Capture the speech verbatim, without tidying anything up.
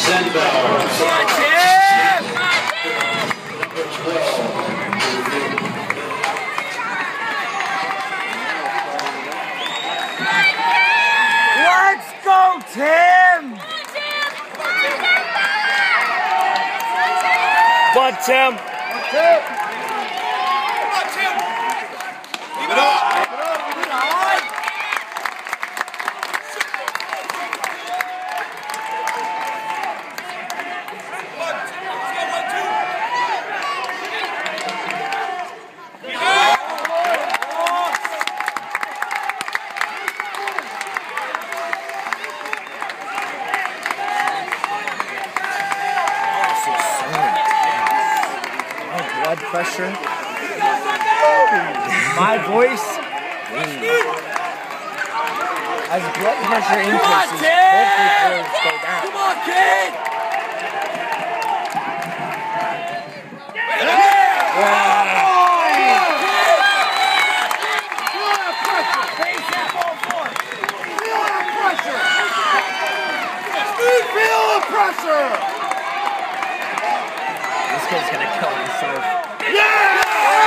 Zehnbauer. Let's go, Tim! But Tim. Come on, Tim. Keep it up. Keep it up. Keep it up. Blood pressure. My voice. As blood pressure increases, vocal cords go down. Come on, kid! Feel the pressure! This kid's gonna kill himself. Yeah!